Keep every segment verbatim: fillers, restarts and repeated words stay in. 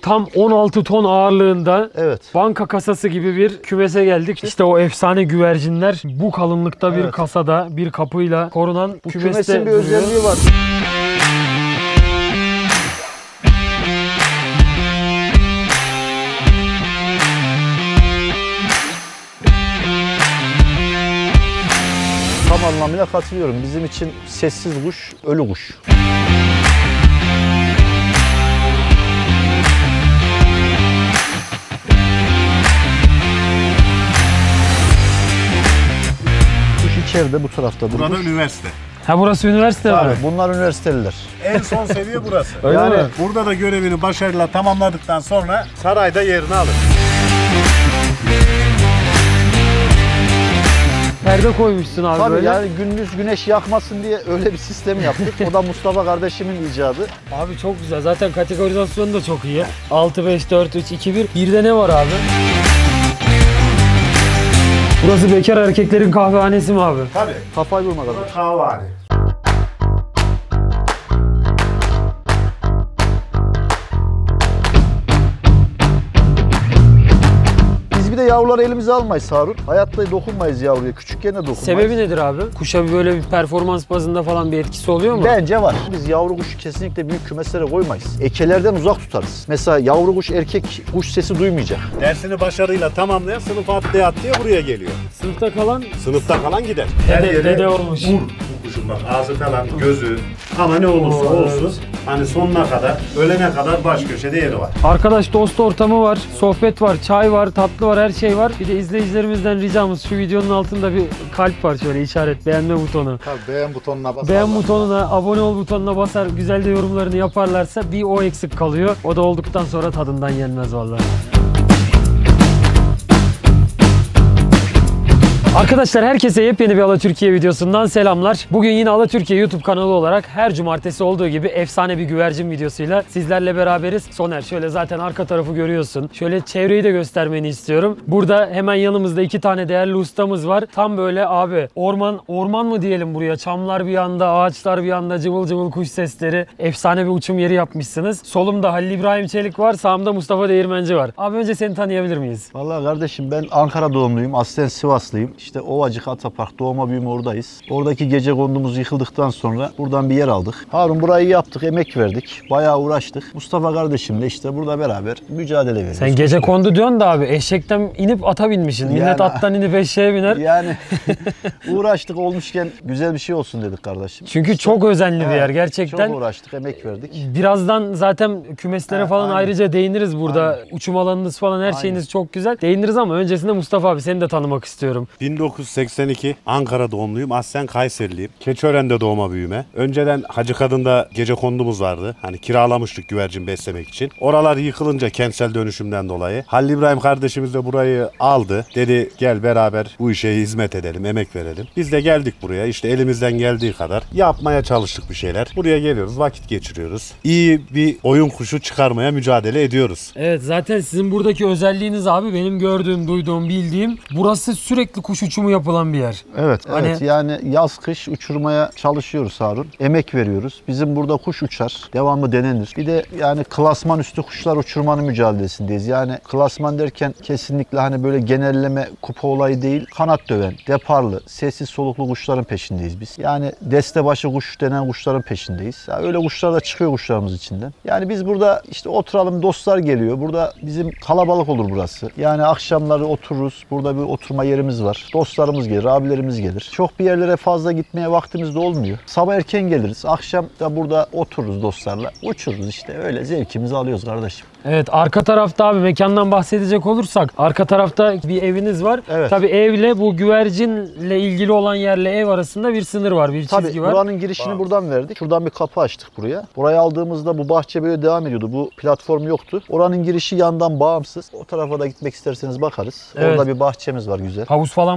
tam on altı ton ağırlığında, evet, banka kasası gibi bir kümese geldik. İşte o efsane güvercinler bu kalınlıkta bir evet. kasada, bir kapıyla korunan bu kümeste kümesin bir duruyor. özelliği var. Tam anlamıyla katılıyorum. Bizim için sessiz kuş, ölü kuş. Kuş içeride, bu tarafta. Bu Burada kuş. üniversite. Ha, burası üniversite mi? Evet, bunlar üniversiteliler. En son seviye burası. Öyle yani mi? Burada da görevini başarıyla tamamladıktan sonra sarayda yerini alır. Perde koymuşsun abi Tabii böyle. yani gündüz güneş yakmasın diye öyle bir sistem yaptık. O da Mustafa kardeşimin icadı. Abi çok güzel. Zaten kategorizasyonu da çok iyi. altı beş dört üç iki bir. Bir de ne var abi? Burası bekar erkeklerin kahvehanesi mi abi? Tabii. Kafayı vurma kardeş. Kahvehane. Biz bir de yavruları elimize almayız Harun. Hayatta dokunmayız yavruya. Küçükken de dokunmayız. Sebebi nedir abi? Kuşa bir böyle bir performans bazında falan bir etkisi oluyor mu? Bence var. Biz yavru kuşu kesinlikle büyük kümeslere koymayız. Ekelerden uzak tutarız. Mesela yavru kuş erkek kuş sesi duymayacak. Dersini başarıyla tamamlayan sınıfa atlaya atlaya buraya geliyor. Sınıfta kalan Sınıfta kalan gider. dede, dede olmuş. Vur bu kuşun bak, ağzı falan, gözü. Ama ne olursa Oo, olsun evet. hani sonuna kadar, ölene kadar baş köşede yeri var. Arkadaş dost ortamı var, sohbet var, çay var, tatlı var, her şey var. Bir de izleyicilerimizden ricamız, şu videonun altında bir kalp var, şöyle işaret, beğenme butonu. Tabii beğen butonuna bas. Beğen butonuna, abone ol butonuna basar, güzel de yorumlarını yaparlarsa bir o eksik kalıyor. O da olduktan sonra tadından yenmez vallahi. Arkadaşlar herkese yepyeni bir Alatürkiye videosundan selamlar. Bugün yine Alatürkiye YouTube kanalı olarak her cumartesi olduğu gibi efsane bir güvercin videosuyla sizlerle beraberiz. Soner, şöyle zaten arka tarafı görüyorsun. Şöyle çevreyi de göstermeni istiyorum. Burada hemen yanımızda iki tane değerli ustamız var. Tam böyle abi orman orman mı diyelim buraya? Çamlar bir yanda, ağaçlar bir yanda, cıvıl cıvıl kuş sesleri. Efsane bir uçum yeri yapmışsınız. Solumda Halil İbrahim Çelik var, sağımda Mustafa Değirmenci var. Abi önce seni tanıyabilir miyiz? Vallahi kardeşim ben Ankara doğumluyum. Aslen Sivaslıyım. İşte Ovacık Atapark, doğma büyüme oradayız. Oradaki gecekondumuz yıkıldıktan sonra buradan bir yer aldık. Harun burayı yaptık, emek verdik. Bayağı uğraştık. Mustafa kardeşimle işte burada beraber mücadele veriyoruz. Sen gecekondu diyorsun da abi eşekten inip ata binmişsin. Yani- Millet attan inip eşeğe biner. Yani uğraştık, olmuşken güzel bir şey olsun dedik kardeşim. Çünkü çok özenli bir yer Evet, gerçekten. Çok uğraştık, emek verdik. Birazdan zaten kümeslere Ha, falan aynen. ayrıca değiniriz burada. Aynen. Uçum alanınız falan her Aynen. şeyiniz çok güzel. Değiniriz ama öncesinde Mustafa abi seni de tanımak istiyorum. bin dokuz yüz seksen iki Ankara doğumluyum. Aslen Kayseriliyim. Keçiören'de doğma büyüme. Önceden Hacı Kadın'da gecekondumuz vardı. Hani kiralamıştık güvercin beslemek için. Oralar yıkılınca kentsel dönüşümden dolayı Halil İbrahim kardeşimiz de burayı aldı. Dedi gel beraber bu işe hizmet edelim, emek verelim. Biz de geldik buraya. İşte elimizden geldiği kadar yapmaya çalıştık bir şeyler. Buraya geliyoruz, vakit geçiriyoruz. İyi bir oyun kuşu çıkarmaya mücadele ediyoruz. Evet, zaten sizin buradaki özelliğiniz abi benim gördüğüm, duyduğum, bildiğim burası sürekli kuş uçumu yapılan bir yer. Evet, Hani- evet. Yani yaz kış uçurmaya çalışıyoruz Harun. Emek veriyoruz. Bizim burada kuş uçar, devamlı denenir. Bir de yani klasman üstü kuşlar uçurmanın mücadelesindeyiz. Yani klasman derken kesinlikle hani böyle genelleme kupa olayı değil. Kanat döven, deparlı, sessiz soluklu kuşların peşindeyiz biz. Yani deste başı kuş denen kuşların peşindeyiz. Ya öyle kuşlar da çıkıyor kuşlarımız içinden. Yani biz burada işte oturalım, dostlar geliyor. Burada bizim kalabalık olur burası. Yani akşamları otururuz. Burada bir oturma yerimiz var. Dostlarımız gelir, abilerimiz gelir. Çok bir yerlere fazla gitmeye vaktimiz de olmuyor. Sabah erken geliriz. Akşam da burada otururuz dostlarla. Uçururuz işte. Öyle zevkimizi alıyoruz kardeşim. Evet, arka tarafta abi mekandan bahsedecek olursak arka tarafta bir eviniz var. Evet. Tabii evle bu güvercinle ilgili olan yerle ev arasında bir sınır var, bir Tabii çizgi var. buranın girişini Bağlı. buradan verdik. Şuradan bir kapı açtık buraya. Burayı aldığımızda bu bahçe böyle devam ediyordu. Bu platform yoktu. Oranın girişi yandan bağımsız. O tarafa da gitmek isterseniz bakarız. Evet. Orada bir bahçemiz var güzel. Havuz falan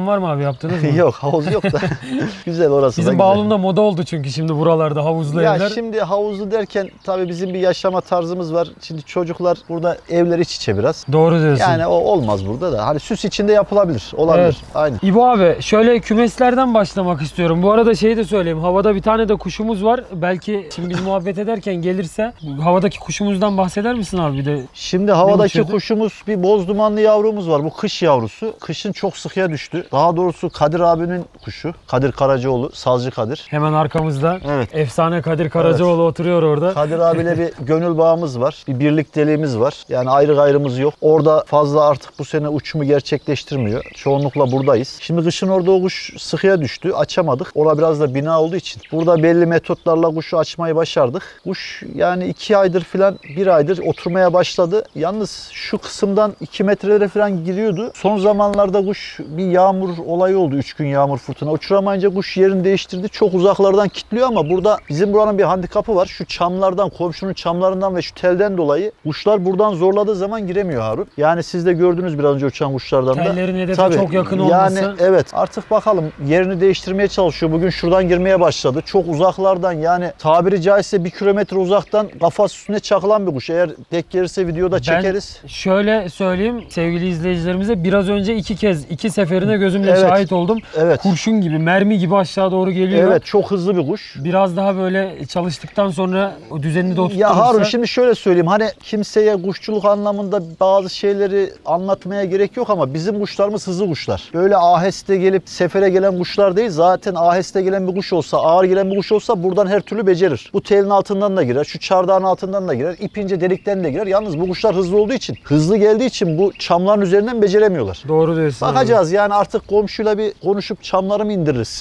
var mı abi, yaptınız mı? Yok, havuz yok da güzel orası. Bizim da güzel. Bağlum'da moda oldu çünkü şimdi buralarda havuzlu Ya evler. şimdi havuzlu derken tabii bizim bir yaşama tarzımız var. Şimdi çocuklar burada evler iç içe biraz. Doğru diyorsun. Yani o olmaz burada da. Hani süs içinde yapılabilir. Olabilir. Evet. Aynen. İbo abi, şöyle kümeslerden başlamak istiyorum. Bu arada şeyi de söyleyeyim. Havada bir tane de kuşumuz var. Belki şimdi biz muhabbet ederken gelirse havadaki kuşumuzdan bahseder misin abi bir de? Şimdi havadaki uçuyordu? kuşumuz bir boz dumanlı yavrumuz var. Bu kış yavrusu. Kışın çok sıkıya düştü. Daha doğrusu Kadir abinin kuşu. Kadir Karacaoğlu. Sazcı Kadir. Hemen arkamızda Evet. efsane Kadir Karacaoğlu oturuyor orada. Kadir abiyle bir gönül bağımız var. Bir birlikteliğimiz var. Yani ayrı gayrımız yok. Orada fazla artık bu sene uçumu gerçekleştirmiyor. Çoğunlukla buradayız. Şimdi kışın orada o kuş sıkıya düştü. Açamadık. Orada biraz da bina olduğu için. Burada belli metotlarla kuşu açmayı başardık. Kuş yani iki aydır falan, bir aydır oturmaya başladı. Yalnız şu kısımdan iki metrelere falan giriyordu. Son zamanlarda kuş bir yağmur olayı oldu. Üç gün yağmur fırtına. Uçuramayınca kuş yerini değiştirdi. Çok uzaklardan kilitliyor ama burada bizim buranın bir handikapı var. Şu çamlardan, komşunun çamlarından ve şu telden dolayı kuşlar buradan zorladığı zaman giremiyor Harun. Yani siz de gördünüz biraz önce uçan kuşlardan da. Tellerin hedefe Tabii, çok yakın yani olması. evet, artık bakalım yerini değiştirmeye çalışıyor. Bugün şuradan girmeye başladı. Çok uzaklardan, yani tabiri caizse bir kilometre uzaktan kafası üstüne çakılan bir kuş. Eğer denk gelirse videoda çekeriz. Ben şöyle söyleyeyim sevgili izleyicilerimize, biraz önce iki kez iki seferine gözümle Evet. şahit oldum. Evet. Kurşun gibi, mermi gibi aşağı doğru geliyor. Evet, çok hızlı bir kuş. Biraz daha böyle çalıştıktan sonra o düzenini de oturturursa. Ya Harun, şimdi şöyle söyleyeyim, hani kimseye kuşçuluk anlamında bazı şeyleri anlatmaya gerek yok ama bizim kuşlarımız hızlı kuşlar. Böyle aheste gelip sefere gelen kuşlar değil. Zaten aheste gelen bir kuş olsa, ağır gelen bir kuş olsa buradan her türlü becerir. Bu telin altından da girer, şu çardağın altından da girer, ipince delikten de girer. Yalnız bu kuşlar hızlı olduğu için, hızlı geldiği için bu çamların üzerinden beceremiyorlar. Doğru diyorsun. Bakacağız yani, artık komşuyla bir konuşup çamları mı indiririz?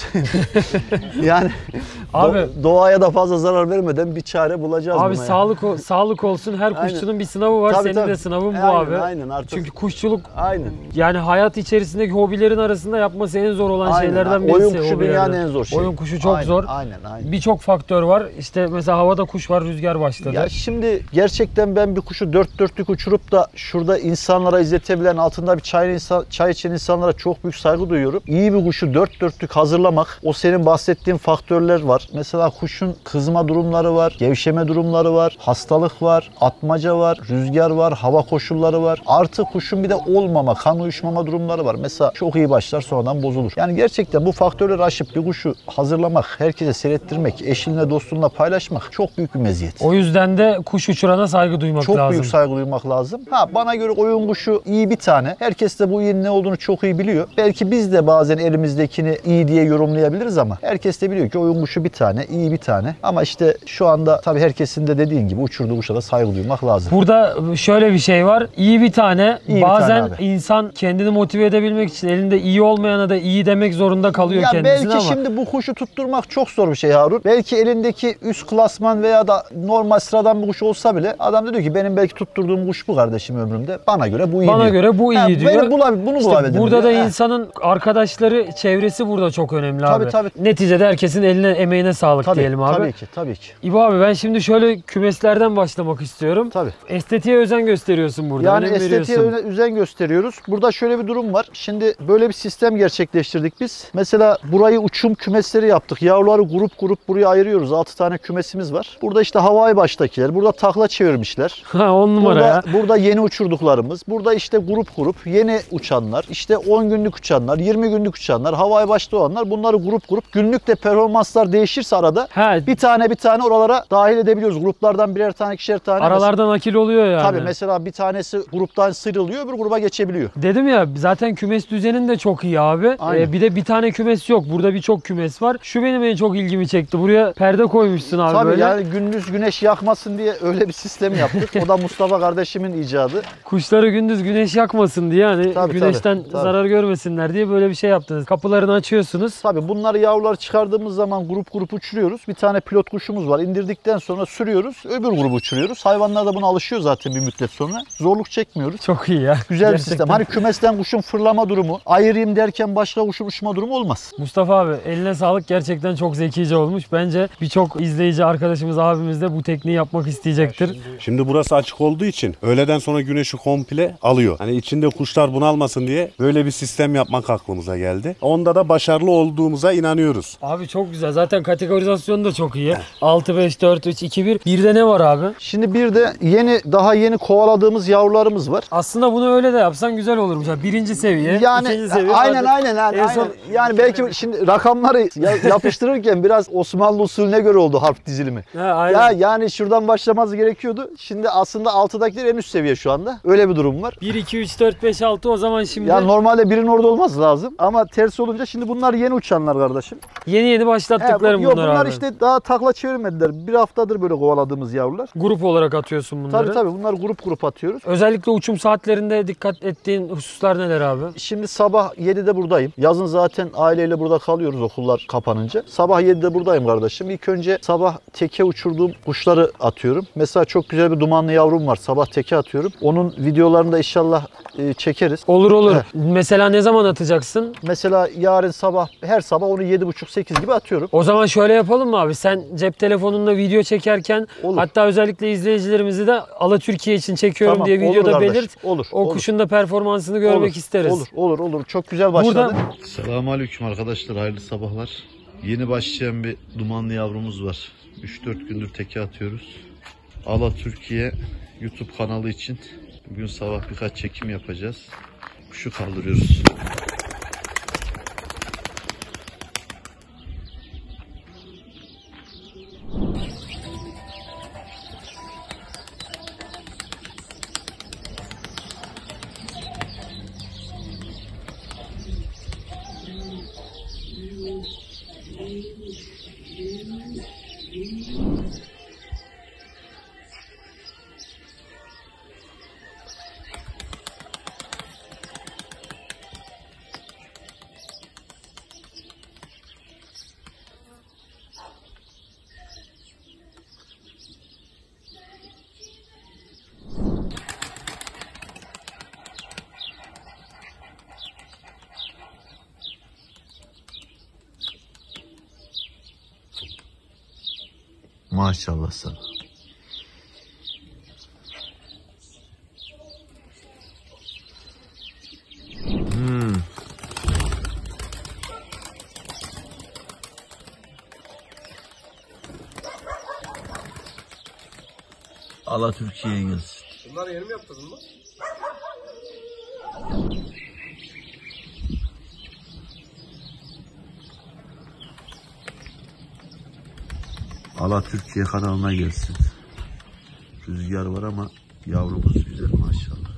Yani Abi, do- doğaya da fazla zarar vermeden bir çare bulacağız Abi buna. sağlık o- sağlık olsun. Her Aynen. kuşçunun bir sınavı var. Tabii, Senin tabii. de sınavın bu Aynen, abi. aynen, artık. Çünkü kuşçuluk Aynen. yani hayat içerisindeki hobilerin arasında yapması en zor olan Aynen. şeylerden Oyun birisi. kuşu hobilerden. dünyanın en zor şeyi. Oyun kuşu çok Aynen, zor. Aynen, aynen. Birçok faktör var. İşte mesela havada kuş var, rüzgar başladı. Ya şimdi gerçekten ben bir kuşu dört dörtlük uçurup da şurada insanlara izletebilen, altında bir çay, insan, çay içen insanlara çok büyük saygı duyuyorum. İyi bir kuşu dört dörtlük hazırlamak, o senin bahsettiğin faktörler var. Mesela kuşun kızma durumları var, gevşeme durumları var, hastalık var, atmaca var, rüzgar var, hava koşulları var. Artı kuşun bir de olmama, kan uyuşmama durumları var. Mesela çok iyi başlar, sonradan bozulur. Yani gerçekten bu faktörleri aşıp bir kuşu hazırlamak, herkese seyrettirmek, eşinle dostunla paylaşmak çok büyük bir meziyet. O yüzden de kuş uçurana saygı duymak Çok lazım. büyük saygı duymak lazım. Ha, bana göre oyun kuşu iyi bir tane. Herkes de bu iyinin ne olduğunu çok iyi biliyor. Belki biz de bazen elimizdekini iyi diye yorumlayabiliriz ama herkes de biliyor ki oyun kuşu bir tane, iyi bir tane. Ama işte şu anda tabii herkesin de dediğin gibi uçurduğu kuşa da saygı duymak lazım. Burada şöyle bir şey var. İyi bir tane. İyi bir bazen tane abi. insan kendini motive edebilmek için elinde iyi olmayana da iyi demek zorunda kalıyor Ya kendisine belki ama. şimdi bu kuşu tutturmak çok zor bir şey Harun. Belki elindeki üst klasman veya da normal sıradan bir kuş olsa bile adam da diyor ki benim belki tutturduğum kuş bu kardeşim ömrümde. Bana göre bu iyi Bana diyor. göre bu iyi Ha, diyor. Beni bulabil, bunu İşte bulabildim burada da diyor. Ha. insanın arkadaşları, çevresi burada çok önemli Tabii, abi. tabii. Neticede herkesin eline, emeğine sağlık Tabii, diyelim abi. tabii ki, tabii ki. İbo abi, ben şimdi şöyle kümeslerden başlamak istiyorum. Tabii. Estetiğe özen gösteriyorsun burada. Yani önem estetiğe veriyorsun. öne- özen gösteriyoruz. Burada şöyle bir durum var. Şimdi böyle bir sistem gerçekleştirdik biz. Mesela burayı uçum kümesleri yaptık. Yavruları grup grup buraya ayırıyoruz. altı tane kümesimiz var. Burada işte havai baştakiler. Burada takla çevirmişler. Ha, on numara ya. Burada, burada yeni uçurduklarımız. Burada işte grup grup yeni uçanlar. İşte on günlük uçanlar, yirmi günlük uçanlar, havai başta olanlar. Bunları grup grup. Günlük de performanslar değişirse arada Ha, bir tane bir tane oralara dahil edebiliyoruz. Gruplardan birer tane, ikişer tane. aralardan akil oluyor yani. Tabii mesela bir tanesi gruptan sıyrılıyor, öbür gruba geçebiliyor. Dedim ya, zaten kümes düzenin de çok iyi abi. Aynen. Ee, bir de bir tane kümes yok. Burada birçok kümes var. Şu benim en çok ilgimi çekti. Buraya perde koymuşsun abi Tabii böyle. yani gündüz güneş yakmasın diye öyle bir sistem yaptık. O da Mustafa kardeşimin icadı. Kuşları gündüz güneş yakmasın diye, hani Tabii, güneşten tabii, tabii. zarar görmesinler diye böyle bir şey yaptınız. Kapılarını açıyorsunuz. Tabii bunları yavruları çıkardığımız zaman grup grup uçuruyoruz. Bir tane pilot kuşumuz var. İndirdikten sonra sürüyoruz. Öbür grubu uçuruyoruz. Hayvanlar da buna alışıyor zaten bir müddet sonra. Zorluk çekmiyoruz. Çok iyi ya. Güzel bir Gerçekten. sistem. Hani kümesten kuşun fırlama durumu, ayırayım derken başka kuşun uçma durumu olmaz. Mustafa abi, eline sağlık, gerçekten çok zekice olmuş. Bence birçok izleyici arkadaşımız, abimiz de bu tekniği yapmak isteyecektir. Şimdi burası açık olduğu için öğleden sonra güneşi komple alıyor. Hani içinde kuşlar bunalmasın diye böyle bir sistem yapmak yapmak aklımıza geldi. Onda da başarılı olduğumuza inanıyoruz. Abi çok güzel. Zaten kategorizasyonu da çok iyi. altı beş dört üç iki bir. Bir de ne var abi? Şimdi bir de yeni daha yeni kovaladığımız yavrularımız var. Aslında bunu öyle de yapsan güzel olurmuş. Yani birinci seviye, Yani ikinci seviye. aynen Artık aynen yani, en son- aynen. Yani belki şimdi rakamları ya- yapıştırırken biraz Osmanlı usulüne göre oldu harf dizilimi. Ha, aynen. Ya yani şuradan başlaması gerekiyordu. Şimdi aslında altıdakiler en üst seviye şu anda. Öyle bir durum var. bir, iki, üç, dört, beş, altı o zaman şimdi Ya normalde birinin orada olması lazım ama tersi olunca şimdi bunlar yeni uçanlar kardeşim. yeni yeni He, bu- başlattıklarım yok, bunlar, bunlar abi. işte daha takla çevirmediler. Bir haftadır böyle kovaladığımız yavrular. Grup olarak atıyorsun bunları. Tabii tabii bunlar grup grup atıyoruz. Özellikle uçum saatlerinde dikkat ettiğin hususlar neler abi? Şimdi sabah yedide buradayım. Yazın zaten aileyle burada kalıyoruz okullar kapanınca. Sabah yedide buradayım kardeşim. İlk önce sabah teke uçurduğum kuşları atıyorum. Mesela çok güzel bir dumanlı yavrum var. Sabah teke atıyorum. Onun videolarını da inşallah e, çekeriz. Olur olur. Heh. Mesela ne zaman atacaksın? Mesela yarın sabah, her sabah onu yedi buçuk sekiz gibi atıyorum. O zaman şöyle yapalım mı abi? Sen cep telefonunda video çekerken Olur. hatta özellikle izleyicilerimizi de Ala Türkiye için çekiyorum Tamam, diye olur videoda kardeş. belirt. Olur, O olur. kuşun da performansını görmek Olur, isteriz. Olur, olur, olur. Çok güzel başladı. Burada- Selamünaleyküm arkadaşlar, hayırlı sabahlar. Yeni başlayan bir dumanlı yavrumuz var. üç dört gündür teke atıyoruz. Ala Türkiye YouTube kanalı için bugün sabah birkaç çekim yapacağız. Kuşu kaldırıyoruz. Maşallah sana. Hmm. Allah Türkiye'ye gelsin. Bunlar yeni mi yaptırdın mı? Allah Türkiye kanalına gelsin. Rüzgar var ama yavrumuz güzel maşallah.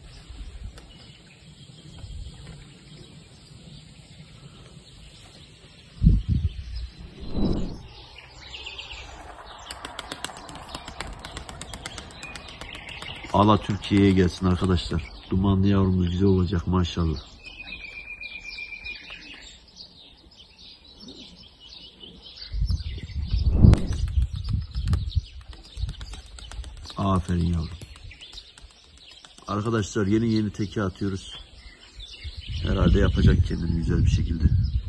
Allah Türkiye'ye gelsin arkadaşlar. Dumanlı yavrumuz güzel olacak maşallah. Aferin yavrum. Arkadaşlar yeni yeni teke atıyoruz. Herhalde yapacak kendini güzel bir şekilde.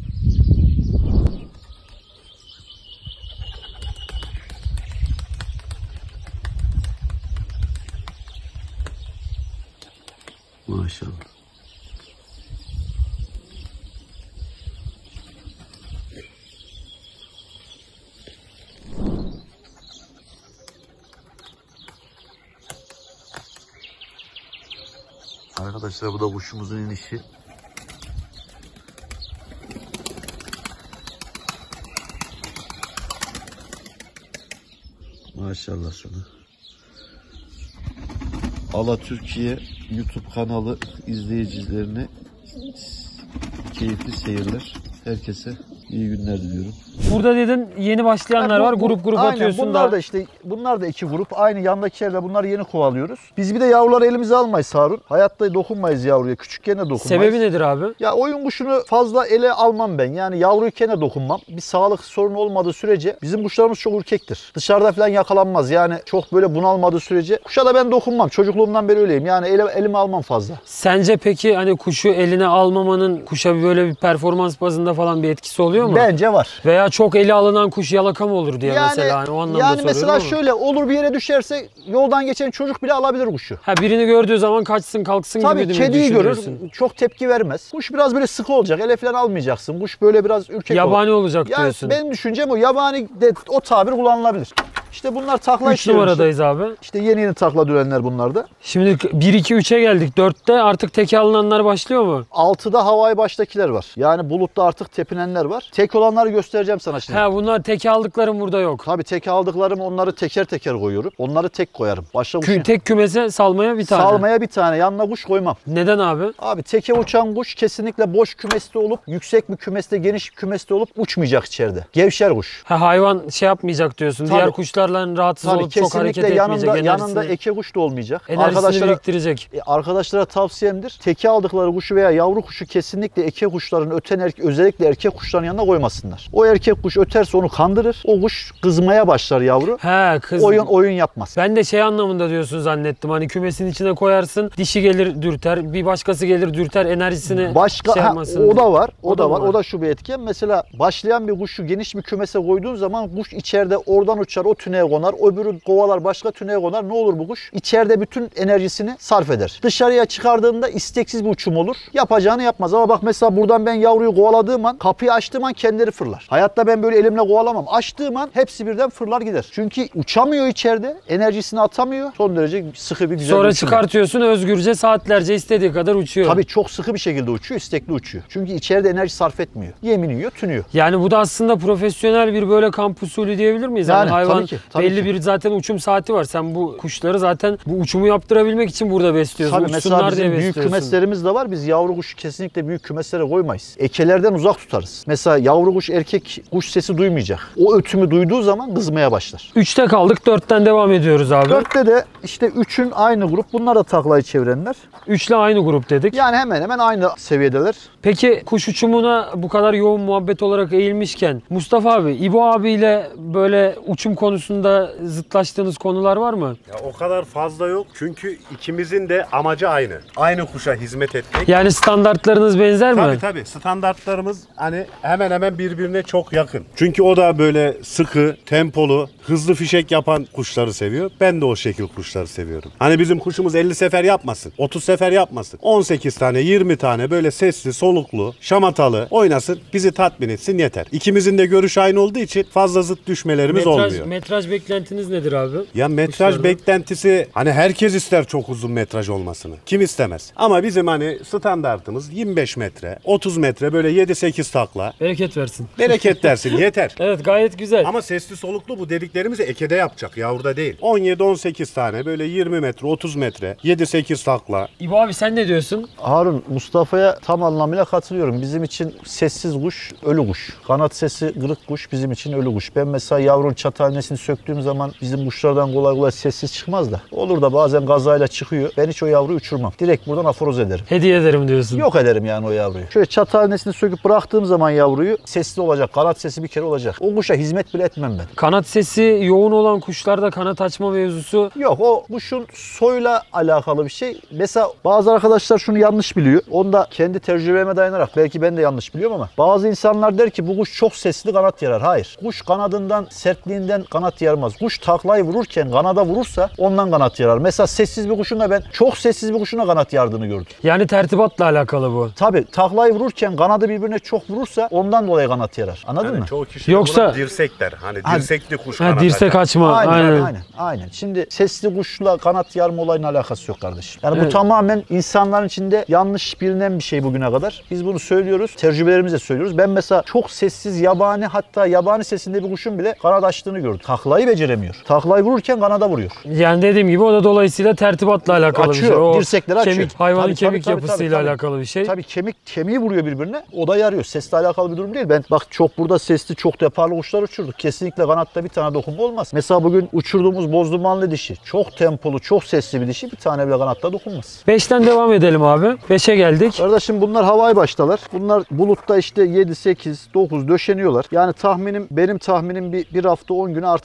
Maşallah. Arkadaşlar bu da kuşumuzun inişi. Maşallah sana. Ala Türkiye YouTube kanalı izleyicilerine keyifli seyirler. Herkese iyi günler diliyorum. Burada dedin yeni başlayanlar Ha, var. bu- bu- Grup grup aynen, atıyorsun bunlar da. da işte bunlar da iki grup. Aynı yandakilerle bunları yeni kovalıyoruz. Biz bir de yavruları elimize almayız Harun. Hayatta dokunmayız yavruya. Küçükken de dokunmayız. Sebebi nedir abi? Ya oyun kuşunu fazla ele almam ben. Yani yavruyken de dokunmam. Bir sağlık sorunu olmadığı sürece bizim kuşlarımız çok ürkektir. Dışarıda falan yakalanmaz. Yani çok böyle bunalmadığı sürece kuşa da ben dokunmam. Çocukluğumdan beri öyleyim. Yani ele, elime almam fazla. Sence peki hani kuşu eline almamanın kuşa böyle bir performans bazında falan bir etkisi oluyor olabiliyor mu? Bence var. Veya çok ele alınan kuş yalaka mı olur diye Yani, mesela hani o anlamda yani soruyorum mesela ama. şöyle olur bir yere düşerse yoldan geçen çocuk bile alabilir kuşu. Ha, birini gördüğü zaman kaçsın kalksın Tabii gibi mi kediyi görür, düşünüyorsun? çok tepki vermez. Kuş biraz böyle sıkı olacak, ele falan almayacaksın. Kuş böyle biraz ürkek Yabani olur. olacak Yani diyorsun. benim düşüncem o. Yabani de o tabir kullanılabilir. İşte bunlar takla üç işleri. numaradayız abi. İşte yeni yeni takla dürenler bunlar da. Şimdi bir iki üçe geldik. dörtte artık teke alınanlar başlıyor mu? altıda havai baştakiler var. Yani bulutta artık tepinenler var. Tek olanları göstereceğim sana şimdi. Ha, bunlar teke aldıklarım burada yok. Tabii tek aldıklarım onları teker teker koyuyorum. Onları tek koyarım. Başka kuşun Kü- tek kümese salmaya bir tane. salmaya bir tane, yanına kuş koymam. Neden abi? Abi teke uçan kuş kesinlikle boş kümeste olup, yüksek bir kümeste, geniş bir kümeste olup uçmayacak içeride. Gevşer kuş. Ha, hayvan şey yapmayacak diyorsun. Tabii. Diğer kuşlarla rahatsız Tabii olup çok hareket kesinlikle etmeyecek. yanında, Enerjisini, yanında eke kuş da olmayacak. enerjisini Arkadaşlara, biriktirecek. e, arkadaşlara tavsiyemdir. Teke aldıkları kuşu veya yavru kuşu kesinlikle eke kuşların, öten erkek, özellikle erkek kuşların yanına koymasınlar. O erkek kuş öterse onu kandırır. O kuş kızmaya başlar yavru. He kız. Oyun oyun yapmaz. Ben de şey anlamında diyorsun zannettim. Hani kümesin içine koyarsın, dişi gelir dürter, bir başkası gelir dürter, enerjisini Başka şey ha, yapmasın. o da var. O, O da da var. var. O da şu bir etken. Mesela başlayan bir kuşu geniş bir kümese koyduğun zaman kuş içeride oradan uçar, o tüneye konar. Öbürü kovalar, başka tüneye konar. Ne olur bu kuş? İçeride bütün enerjisini sarf eder. Dışarıya çıkardığında isteksiz bir uçum olur. Yapacağını yapmaz. Ama bak mesela buradan ben yavruyu kovaladığım an, kapıyı açtığım an kendileri fırlar. Hayatta ben böyle elimle kovalamam. Açtığım an hepsi birden fırlar gider. Çünkü uçamıyor içeride. Enerjisini atamıyor. Son derece sıkı bir güzel Sonra bir uçum. çıkartıyorsun, özgürce saatlerce istediği kadar uçuyor. Tabii çok sıkı bir şekilde uçuyor, istekli uçuyor. Çünkü içeride enerji sarf etmiyor. Yemin yiyor, tünüyor. Yani bu da aslında profesyonel bir böyle kamp usulü diyebilir miyiz? Yani, Yani hayvan tabii ki, tabii belli ki. bir zaten uçum saati var. Sen bu kuşları zaten bu uçumu yaptırabilmek için burada besliyorsun. Tabii mesela Uçsunlar bizim diye büyük besliyorsun. kümeslerimiz de var. Biz yavru kuşu kesinlikle büyük kümeslere koymayız. Ekelerden uzak tutarız. Mesela yavru kuş erkek kuş sesi duymayacak. O ötümü duyduğu zaman kızmaya başlar. Üçte kaldık, dörtten devam ediyoruz abi. Dörtte de işte üçün aynı grup. Bunlar da taklayı çevirenler. Üçle aynı grup dedik. Yani hemen hemen aynı seviyedeler. Peki kuş uçumuna bu kadar yoğun muhabbet olarak eğilmişken Mustafa abi, İbo abiyle böyle uçum konusunda zıtlaştığınız konular var mı? Ya o kadar fazla yok çünkü ikimizin de amacı aynı. Aynı kuşa hizmet etmek. Yani standartlarınız benzer Tabii mi? tabii standartlarımız hani hemen hemen birbirine çok yakın. Çünkü o da böyle sıkı, tempolu, hızlı fişek yapan kuşları seviyor. Ben de o şekil kuşları seviyorum. Hani bizim kuşumuz elli sefer yapmasın, otuz sefer yapmasın. on sekiz tane, yirmi tane böyle sesli, soluklu, şamatalı oynasın, bizi tatmin etsin yeter. İkimizin de görüşü aynı olduğu için fazla zıt düşmelerimiz Metraj, olmuyor. metraj beklentiniz nedir abi? Ya metraj Kuşlarda. beklentisi hani herkes ister çok uzun metraj olmasını. Kim istemez? Ama bizim hani standartımız yirmi beş metre, otuz metre böyle yedi sekiz takla. Bereket versin. Bereket dersin yeter. Evet, gayet güzel. Ama sesli soluklu bu dediklerimizi ekede yapacak, yavruda değil. on yedi on sekiz tane böyle yirmi metre, otuz metre, yedi sekiz takla. İbo abi sen ne diyorsun? Harun, Mustafa'ya tam anlamıyla katılıyorum. Bizim için sessiz kuş, ölü kuş. Kanat sesi kırık kuş bizim için ölü kuş. Ben mesela yavrunun çatalnesini söktüğüm zaman bizim kuşlardan kolay kolay sessiz çıkmaz da. Olur da bazen kazayla çıkıyor. Ben hiç o yavruyu uçurmam. Direkt buradan aforoz ederim. Hediye ederim diyorsun. Yok ederim yani o yavruyu. Şöyle çatalnesini söküp bıraktığım zaman yavruyu sesli olacak. Kanat sesi bir kere olacak. O kuşa hizmet bile etmem ben. Kanat sesi yoğun olan kuşlarda kanat açma mevzusu Yok, o kuşun soyla alakalı bir şey. Mesela bazı arkadaşlar şunu yanlış biliyor. Onu da kendi tecrübeme dayanarak belki ben de yanlış biliyorum ama bazı insanlar der ki bu kuş çok sesli kanat yarar. Hayır. Kuş kanadından, sertliğinden kanat yarmaz. Kuş taklayı vururken kanada vurursa ondan kanat yarar. Mesela sessiz bir kuşun da ben çok sessiz bir kuşuna kanat yardığını gördüm. yani tertibatla alakalı bu. Tabii taklayı vururken kanadı birbirine çok vurursa ondan dolayı kanat yarar. Anladın Yani mı? çoğu kişi Yoksa- buna dirsek der. Hani dirsekli kuş Ha, kanat dirsek açar. açma. Aynen, Aynen. aynen, aynen. Şimdi sesli kuşla kanat yarma olayının alakası yok kardeşim. Yani bu Evet. tamamen insanların içinde yanlış bilinen bir şey bugüne kadar. Biz bunu söylüyoruz, tecrübelerimizle söylüyoruz. Ben mesela çok sessiz, yabani, hatta yabani sesinde bir kuşun bile kanat açtığını gördüm. Taklayı beceremiyor. Taklayı vururken kanada vuruyor. Yani dediğim gibi o da dolayısıyla tertibatla alakalı bir şey. Açıyor, O dirsekleri açıyor. kemik, hayvanın Tabii, tabii, kemik tabii, yapısıyla tabii, tabii. alakalı bir şey. Tabii kemik kemiği vuruyor birbirine. O da yarıyor. Sesle alakalı bir durum değil. Ben bak çok burada sesli, çok deparlı kuşlar uçurduk. Kesinlikle kanatta bir tane dokunma olmaz. Mesela bugün uçurduğumuz bozdumanlı dişi. Çok tempolu, çok sesli bir dişi. Bir tane bile kanatta dokunmaz. Beşten devam edelim abi. Beşe geldik. Kardeşim bunlar havai baştalar. Bunlar bulutta işte yedi, sekiz, dokuz döşeniyorlar. Yani tahminim, benim tahminim bir, bir hafta on güne artık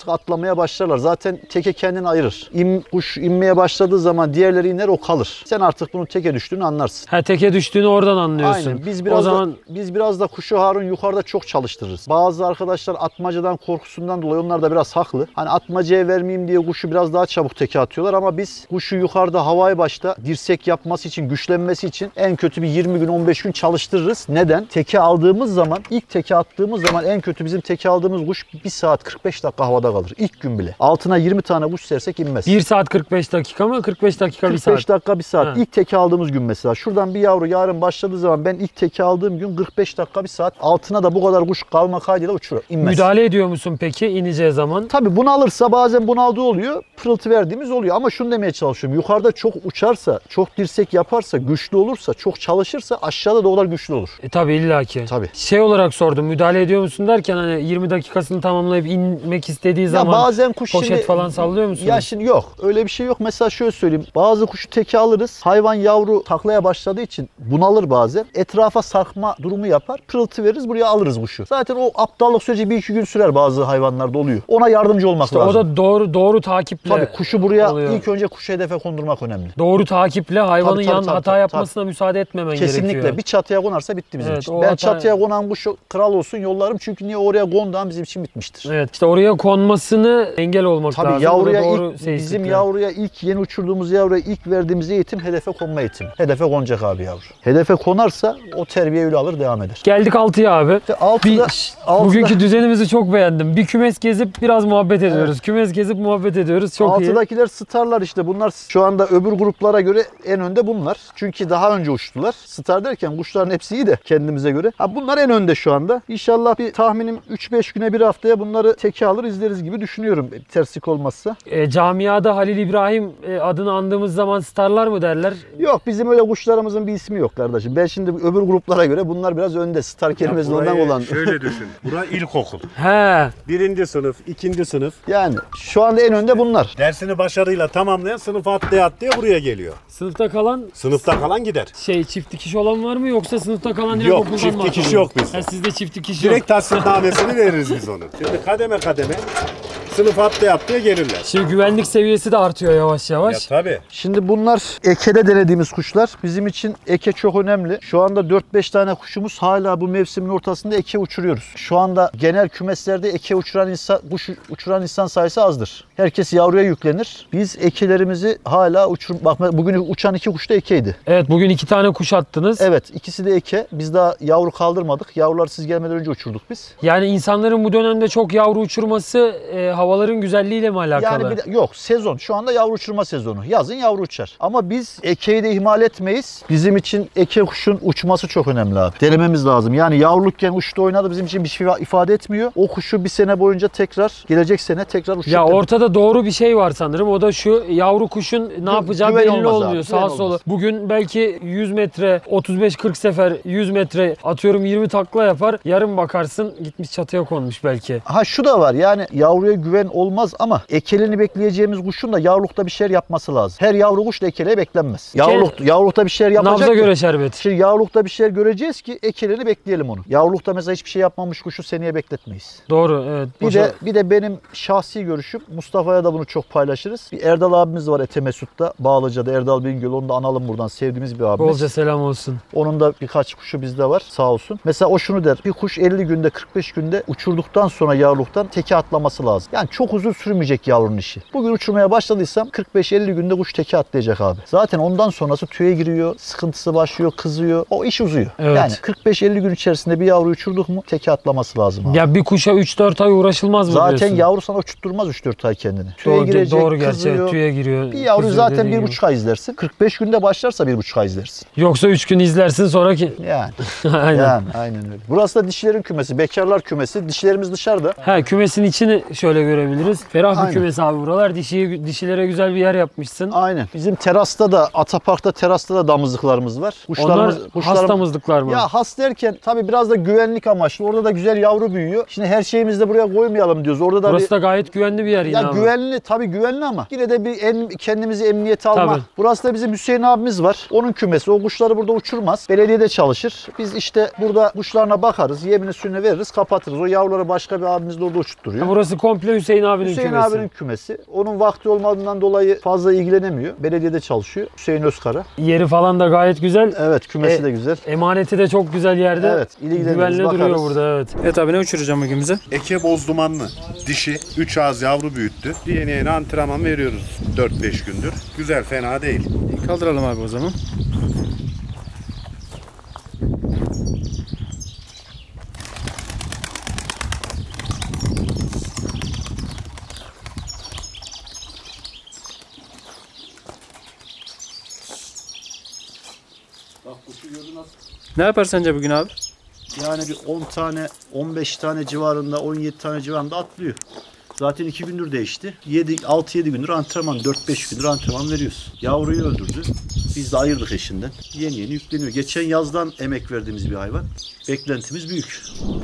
artık atlamaya başlarlar. Zaten teke kendini ayırır. İm, kuş inmeye başladığı zaman diğerleri iner, o kalır. Sen artık bunun teke düştüğünü anlarsın. Ha, teke düştüğünü oradan anlıyorsun. Aynen. Biz biraz o zaman da, biz biraz da kuşu Harun yukarıda çok çalıştırırız. Bazı arkadaşlar atmacadan korkusundan dolayı, onlar da biraz haklı. Hani atmacaya vermeyeyim diye kuşu biraz daha çabuk teke atıyorlar ama biz kuşu yukarıda havai başta dirsek yapması için, güçlenmesi için en kötü bir yirmi gün on beş gün çalıştırırız. Neden? Teke aldığımız zaman, ilk teke attığımız zaman en kötü bizim teke aldığımız kuş bir saat kırk beş dakika havada kalır. İlk gün bile. Altına yirmi tane kuş sersek inmez. bir saat kırk beş dakika mı? kırk beş dakika bir kırk saat. beş dakika bir saat. Ha. İlk teke aldığımız gün mesela. Şuradan bir yavru yarın başladığı zaman ben ilk teke aldığım gün kırk beş dakika bir saat. Altına da bu kadar kuş kalma kaydıyla uçuyor. İnmez. Müdahale ediyor musun peki ineceği zaman? Tabii bunalırsa bazen bunaldığı oluyor. Pırıltı verdiğimiz oluyor. Ama şunu demeye çalışıyorum. Yukarıda çok uçarsa, çok dirsek yaparsa, güçlü olursa, çok çalışırsa aşağıda da o kadar güçlü olur. E tabi illaki. Tabii. Şey olarak sordum, müdahale ediyor musun derken hani yirmi dakikasını tamamlayıp inmek istediği Ya zaman bazen kuş poşet şimdi, falan sallıyor musun? Ya şimdi yok. Öyle bir şey yok. Mesela şöyle söyleyeyim. Bazı kuşu teke alırız. Hayvan yavru taklaya başladığı için bunalır bazen. Etrafa sarkma durumu yapar. Pırıltı veririz. Buraya alırız kuşu. Zaten o aptallık süreci bir iki gün sürer, bazı hayvanlarda oluyor. Ona yardımcı olmak İşte lazım. o da doğru doğru takiple Tabii kuşu buraya oluyor. ilk önce kuşu hedefe kondurmak önemli. Doğru takiple hayvanın Tabii, tabii, yan tabii, hata tabii, yapmasına müsaade etmemen Kesinlikle. gerekiyor. Bir çatıya konarsa bitti bizim Evet, için. o Ben hata- çatıya konan kuş kral olsun yollarım, çünkü niye oraya konduğu an bizim için bitmiştir. Evet, işte oraya konmasını engel olmak Tabii lazım. yavruya O da doğru ilk, seyislikle. bizim yavruya ilk yeni uçurduğumuz yavruya ilk verdiğimiz eğitim hedefe konma eğitimi. Hedefe konacak abi yavru. Hedefe konarsa o terbiye öyle alır, devam eder. Geldik altıya abi. İşte altıda, Bir, altıda, bugünkü düzenimizi çok beğendim. Bir kümes gezip biraz muhabbet ediyoruz. Kümes gezip muhabbet ediyoruz. Çok iyi. altıdakiler starlar işte. Bunlar şu anda öbür gruplara göre en önde bunlar. Çünkü daha önce uçtular. Star derken kuşların hepsi iyi de kendimize göre. Ha, bunlar en önde şu anda. İnşallah bir tahminim üç beş güne bir haftaya bunları teke alır izleriz gibi düşünüyorum. Terslik olmazsa. E, camiada Halil İbrahim e, adını andığımız zaman starlar mı derler? Yok, bizim öyle kuşlarımızın bir ismi yok kardeşim. Ben şimdi öbür gruplara göre bunlar biraz önde. Star kelimesi ondan burayı olan. şöyle düşün. Bura ilkokul. He. Birinci sınıf, ikinci sınıf. Yani şu anda en önde bunlar. Dersini başarıyla tamamlayan sınıfa atlaya atlaya buraya geliyor. Sınıfta kalan Sınıfta kalan gider. şey çift dikiş olan var mı yoksa sınıfta kalan direkt Yok, okuldan çift mı dikiş atılıyor? yok bizde. Ha, sizde çift dikiş yok. Direkt tasnifnamesini veririz biz onu. Şimdi kademe kademe sınıfa atlaya atlaya gelirler. Şimdi güvenlik seviyesi de artıyor yavaş Ya yavaş. tabii. Şimdi bunlar ekede denediğimiz kuşlar. Bizim için eke çok önemli. Şu anda dört beş tane kuşumuz hala bu mevsimin ortasında eke uçuruyoruz. Şu anda genel kümeslerde eke uçuran insan, kuş uçuran insan sayısı azdır. Herkes yavruya yüklenir. Biz ekelerimizi hala uçur... Bak bugün uçan iki kuş da ekeydi. Evet, bugün iki tane kuş attınız. Evet, ikisi de eke. Biz daha yavru kaldırmadık. Yavruları siz gelmeden önce uçurduk biz. Yani insanların bu dönemde çok yavru uçurması e, havaların güzelliğiyle mi alakalı? Yani bir de, yok sezon. Şu anda yavru uçurma sezonu. Yazın yavru uçar. Ama biz ekeyi de ihmal etmeyiz. Bizim için eke kuşun uçması çok önemli abi. Denememiz lazım. Yani yavrulukken uçtu oynadı bizim için bir şey ifade etmiyor. O kuşu bir sene boyunca tekrar, gelecek sene tekrar uçacak. Ya ortada doğru bir şey var sanırım. O da şu: yavru kuşun ne yapacağı güven belli olmaz olmuyor. abi, Sağ güven solu. olmaz. Bugün belki yüz metre, otuz beş kırk sefer yüz metre atıyorum yirmi takla yapar. Yarın bakarsın gitmiş çatıya konmuş belki. Ha şu da var, yani yavruya güven olmaz ama ekelini bekleyeceğimiz kuşun da yavrulukta bir şeyler yapması lazım. Her yavru kuş da ekeleye beklenmez. Yavruluk, yavrulukta bir şeyler yapacak. Nabza ki- göre şerbet. Şimdi yavrulukta bir şeyler göreceğiz ki ekelini bekleyelim onu. Yavrulukta mesela hiçbir şey yapmamış kuşu seneye bekletmeyiz. Doğru, evet. Bir Boşa- de bir de benim şahsi görüşüm, Mustafa'ya da bunu çok paylaşırız. Bir Erdal abimiz var Etemesut'ta, Bağlıca'da, Erdal Bingöl. Onu da analım buradan, sevdiğimiz bir abimiz. bolca selam olsun. Onun da birkaç kuşu bizde var sağ olsun. Mesela o şunu der: bir kuş elli günde kırk beş günde uçurduktan sonra yavruluktan teke atlaması lazım. Yani çok uzun sürmeyecek yavrunun işi. Bugün uçurmaya başladıysam kırk beş elli günde kuş teke atlayacak abi. Zaten ondan sonrası tüye giriyor, sıkıntısı başlıyor, kızıyor. O iş uzuyor. Evet. Yani kırk beş elli gün içerisinde bir yavru uçurduk mu teke atlaması lazım abi. Ya bir kuşa üç dört ay uğraşılmaz mı Zaten diyorsun? yavru sana uçutturmaz üç dört ay kendini. Tüye Doğru, girecek, doğru gerçi. kızıyor. Evet, tüye giriyor. Bir yavru kızıyor zaten dediğin bir gibi. buçuk ay izlersin. kırk beş günde başlarsa bir buçuk ay izlersin. Yoksa üç gün izlersin sonraki. Yani. Aynen. Yani aynen öyle. Burası da dişilerin kümesi, bekarlar kümesi. Dişilerimiz dışarıda. Ha, kümesin içini şöyle görebiliriz. Ferah bir Aynen. kümes abi buralar. Dişi, dişilere güzel bir yer yapmışsın. Aynen. Bizim terasta da, Atapark'ta terasta da damızlıklarımız var. Kuşlarımız, Onlar kuşlarım- has damızlıklar mı? Ya has derken tabii biraz da güvenlik amaçlı. Orada da güzel yavru büyüyor. Şimdi her şeyimizi de buraya koymayalım diyoruz. Orada da Burası bir, da gayet güvenli bir yer yine ya abi. güvenli, tabii güvenli ama yine de bir en, kendimizi emniyete alma. Tabii. Burası da bizim Hüseyin abimiz var. Onun kümesi. O kuşları burada uçurmaz. Belediyede çalışır. Biz işte burada kuşlarına bakarız. Yemini suyunu veririz, kapatırız. O yavruları başka bir abimiz de orada uçutturuyor. Burası komple Hüseyin abinin Hüseyin kümesi. abinin kümesi. Onun vakti olmadığından dolayı fazla ilgilenemiyor. Belediyede çalışıyor. Hüseyin Özkara. Yeri falan da gayet güzel. Evet, kümesi E, de güzel. Emaneti de çok güzel yerde. Evet, ilgileniriz, güvenli bakarız. duruyor burada, evet. Evet abi, ne uçuracağım bugün bize? Eke bozdumanlı. Dişi. üç ağız yavru büyüttü. Yeni yeni antrenman veriyoruz dört beş gündür. Güzel, fena değil. Kaldıralım abi o zaman. Ne yapar sence bugün abi? Yani bir on tane, on beş tane civarında, on yedi tane civarında atlıyor. Zaten iki gündür değişti. altı yedi gündür antrenman, dört beş gündür antrenman veriyoruz. Yavruyu öldürdü. Biz de ayırdık eşinden. Yeni yeni yükleniyor. Geçen yazdan emek verdiğimiz bir hayvan. Beklentimiz büyük.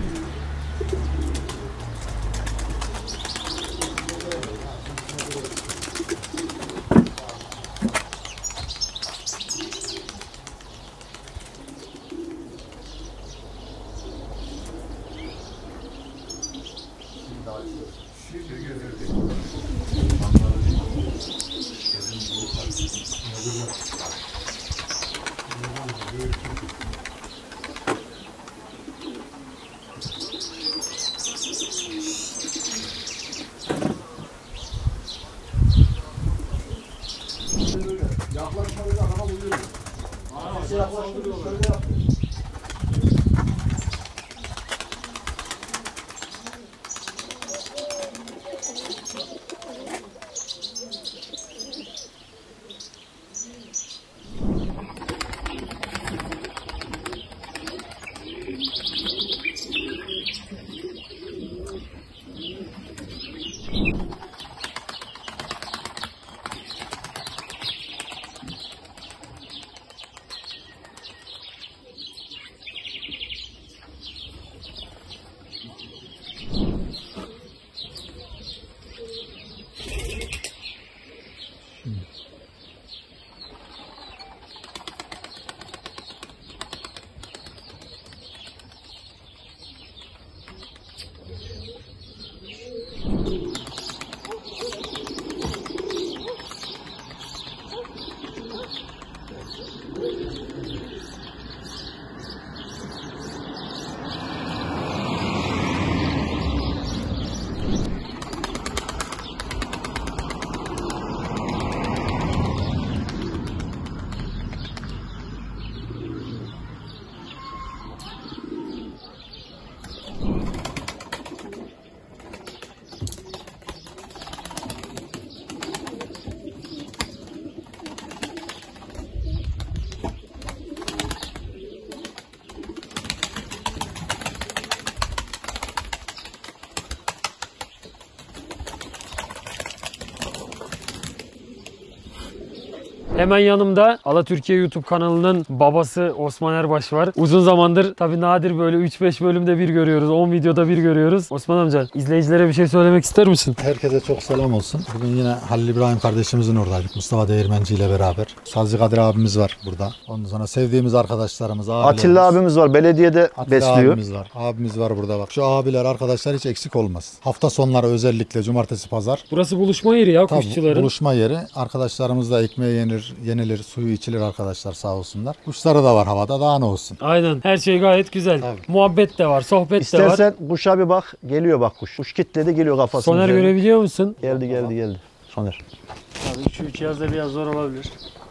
Hemen yanımda Ala Türkiye YouTube kanalının babası Osman Erbaş var. Uzun zamandır tabii nadir böyle üç beş bölümde bir görüyoruz. on videoda bir görüyoruz. Osman amca, izleyicilere bir şey söylemek ister misin? Herkese çok selam olsun. Bugün yine Halil İbrahim kardeşimizin oradaydık. Mustafa Değirmenci ile beraber. Sazcı Kadir abimiz var burada. Ondan sonra sevdiğimiz arkadaşlarımız, abilerimiz. Atilla abimiz var. Belediyede Atilla besliyor. abimiz var. Abimiz var burada bak. Şu abiler, arkadaşlar hiç eksik olmaz. Hafta sonları özellikle cumartesi, pazar. Burası buluşma yeri ya Tabii, kuşçuların. buluşma yeri. Arkadaşlarımızla ekmeği yenir, yenilir, suyu içilir arkadaşlar sağ olsunlar. Kuşları da var havada, daha ne olsun. Aynen. Her şey gayet güzel. Tabii. Muhabbet de var, sohbet de var. İstersen kuşa bir bak. Geliyor bak kuş. Kuş kitledi, geliyor kafasını. Soner üzerine. görebiliyor musun? Geldi geldi geldi. Soner. Abi şu üç yazda biraz zor olabilir.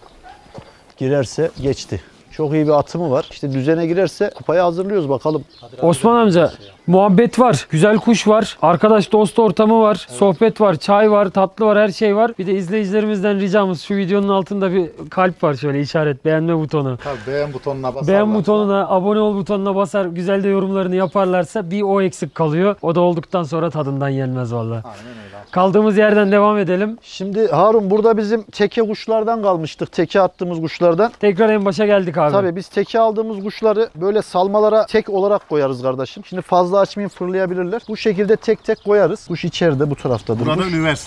Girerse geçti. Çok iyi bir atımı var. İşte düzene girerse kupayı hazırlıyoruz bakalım. Osman amca, muhabbet var, güzel kuş var, arkadaş dost ortamı var, sohbet var, çay var, tatlı var, her şey var. Bir de izleyicilerimizden ricamız, şu videonun altında bir kalp var, şöyle işaret, beğenme butonu. Tabii beğen butonuna basarlar. Beğen butonuna, abone ol butonuna basar, güzel de yorumlarını yaparlarsa bir o eksik kalıyor. O da olduktan sonra tadından yenmez vallahi. Aynen öyle. Kaldığımız yerden devam edelim. Şimdi Harun, burada bizim teke kuşlardan kalmıştık. Teke attığımız kuşlardan. Tekrar en başa geldik abi. Tabii biz teke aldığımız kuşları böyle salmalara tek olarak koyarız kardeşim. Şimdi fazla açmayın, fırlayabilirler. Bu şekilde tek tek koyarız. Kuş içeride, bu taraftadır. Burada kuş. üniversite.